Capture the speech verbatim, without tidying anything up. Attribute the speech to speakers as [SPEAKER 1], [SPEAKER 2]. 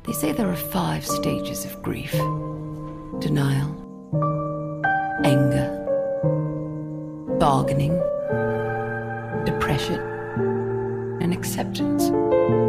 [SPEAKER 1] They say there are five stages of grief: denial, anger, bargaining, depression, and acceptance.